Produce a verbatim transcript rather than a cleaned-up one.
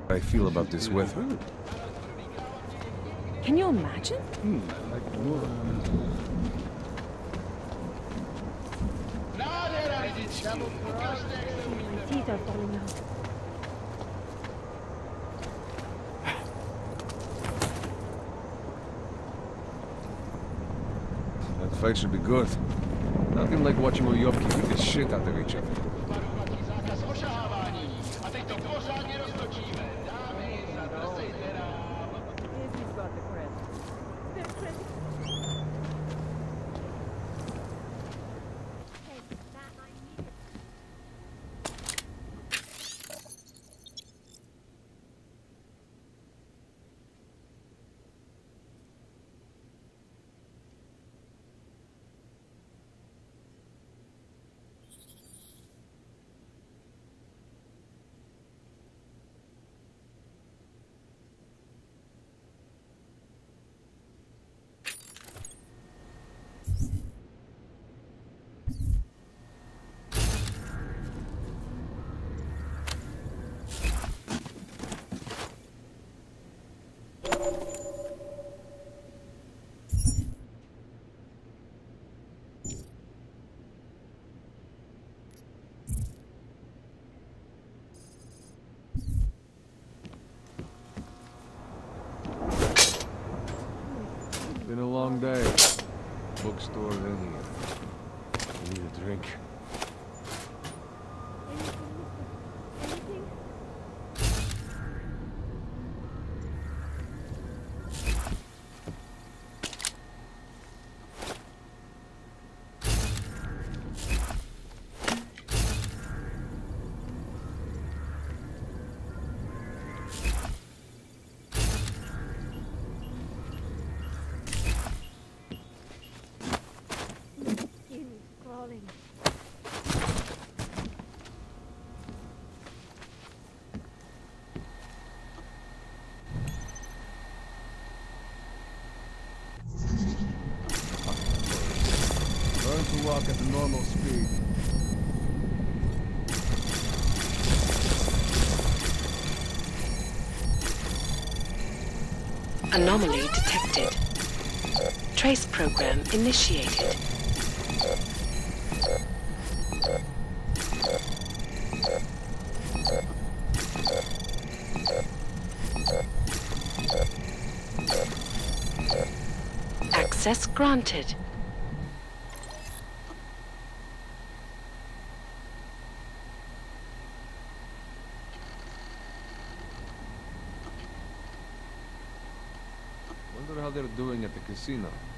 I feel about this weather. Can you imagine? Hmm, like more. My teeth are falling out. That fight should be good. Nothing like watching Uyovki beat the shit out of each other. Been a long day. Bookstore, then here. I need a drink. Learn to walk at the normal speed. Anomaly detected. Trace program initiated. Access granted. Wonder how they're doing at the casino.